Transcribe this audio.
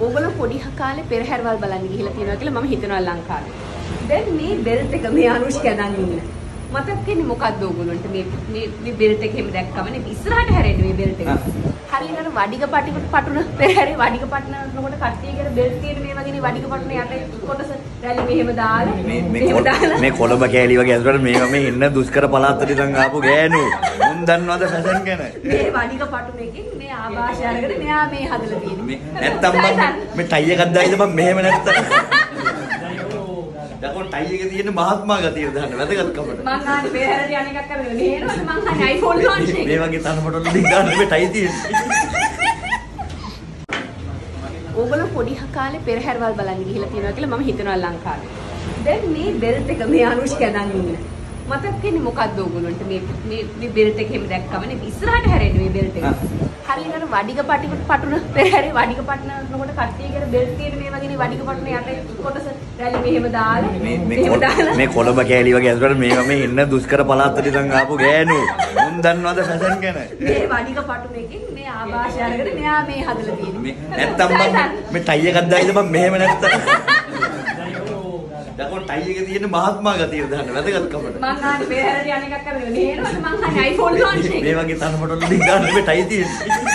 ඕගොල්ලෝ පොඩි කාලේ පෙරහැරවල් බලන්න ගිහිලා තියෙනවා කියලා මම හිතනවා ලංකාවේ. දැන් මේ බෙල්ට් එක මේ අනුෂ්ක අදන් ඉන්න. මතක් වෙන්නේ මොකද්ද ඕගොල්ලන්ට මේ බෙල්ට් එක එහෙම දැක්කම නේ ඉස්සරහට හැරෙන්නේ මේ බෙල්ට් එක. හරියට වඩික පටුන පෙරහැරේ වඩික පටනනකොට කට්ටිය කියන බෙල්ට් තියෙන මේ වගේ නේ වඩික පටන යට කොටස රැලි මෙහෙම දාලා මේ කොළඹ කෑලි වගේ ඇතුළට මේවා මේ ඉන්න දුෂ්කර පළාත් වලින් ආපු ගෑනු මුන් දන්නවද ෆැෂන් ගැන මේ වඩික පටුන එකකින් මේ ආభాෂය අරගෙන මෙයා මේ හදලා තියෙන්නේ නැත්තම් මේ ටයි එකක් දායිද මම මෙහෙම නැත්තම් දකෝ ටයි එකේ තියෙන මහත්මා ගතිය දාන්න වැදගත්කමට මං ආන්නේ පෙරහැරේ යන එකක් කරගෙන නේනවද මං ආන්නේ iPhone launch එක මේ වගේ තනපොට වලින් දාන්න මේ ටයි තියෙන්නේ ඕගොල්ලෝ පොඩි කාලේ පෙරහැරවල් බලන්න ගිහිලා තියෙනවා කියලා මම හිතනවා ලංකාවේ. දැන් මේ බෙල්ට් එක මේ අනුෂ්ක අදන් ඉන්න. මතක් වෙන්නේ මොකද්ද ඕගොල්ලන්ට මේ බෙල්ට් එක එහෙම දැක්කම නේ ඉස්සරහට හැරෙන්නේ මේ බෙල්ට් එක. හරියට වඩික පටුන පෙරහැරේ වඩික පටනනකොට කට්ටිය කියන බෙල්ට් තියෙන මේ වගේ නේ වඩික පටන යට කොටස රැලි මෙහෙම දාලා මේ කොළඹ කෑලි වගේ ඇතුළට මේවා මේ ඉන්න දුෂ්කර පළාත් වලින් ආපු ගෑනු මුන් දන්නවද ෆැෂන් ගැන මේ වඩික පටුන එකකින් මේ ආభాෂය අරගෙන මෙයා මේ හදලා තියෙන්නේ නැත්තම් මේ ටයි එකක් දායිද මම මෙහෙම නැත්තම් දකෝ ටයි එකේ තියෙන මහත්මා ගතිය දාන්න වැදගත්කමට මං ආන්නේ පෙරහැරේ යන එකක් කරගෙන නේනවද මං ආන්නේ iPhone launch එක මේ වගේ තනපොට වලින් දාන්න මේ ටයි තියෙන්නේ